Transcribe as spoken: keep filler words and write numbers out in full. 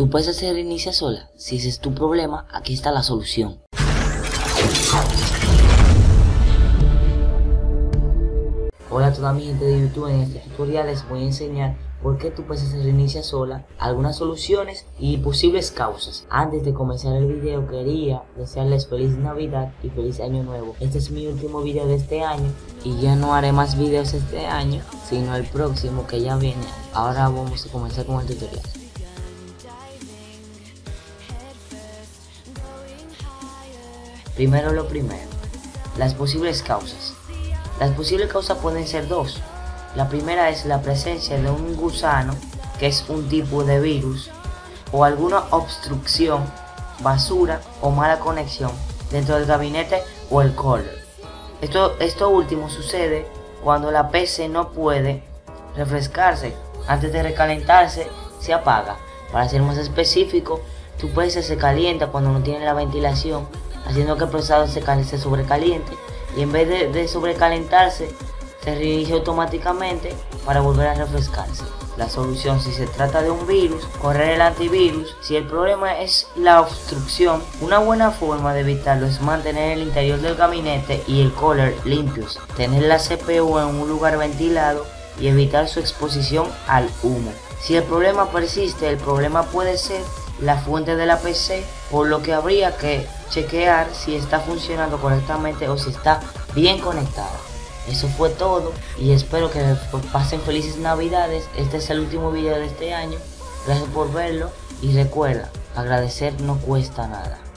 Tu P C se reinicia sola. Si ese es tu problema, aquí está la solución. Hola a toda mi gente de YouTube, en este tutorial les voy a enseñar por qué tu P C se reinicia sola, algunas soluciones y posibles causas. Antes de comenzar el video quería desearles feliz Navidad y feliz Año Nuevo. Este es mi último video de este año y ya no haré más videos este año, sino el próximo que ya viene. Ahora vamos a comenzar con el tutorial. Primero lo primero, las posibles causas. Las posibles causas pueden ser dos. La primera es la presencia de un gusano, que es un tipo de virus, o alguna obstrucción, basura o mala conexión dentro del gabinete o el cooler. Esto, esto último sucede cuando la P C no puede refrescarse. Antes de recalentarse, se apaga. Para ser más específico, tu P C se calienta cuando no tiene la ventilación, haciendo que el procesador se, se sobrecaliente, y en vez de, de sobrecalentarse, se reinicia automáticamente para volver a refrescarse. La solución, si se trata de un virus, correr el antivirus. Si el problema es la obstrucción, una buena forma de evitarlo es mantener el interior del gabinete y el cooler limpios, tener la C P U en un lugar ventilado y evitar su exposición al humo. Si el problema persiste, el problema puede ser la fuente de la P C, por lo que habría que chequear si está funcionando correctamente o si está bien conectada. Eso fue todo y espero que pasen felices Navidades. Este es el último video de este año. Gracias por verlo y recuerda, agradecer no cuesta nada.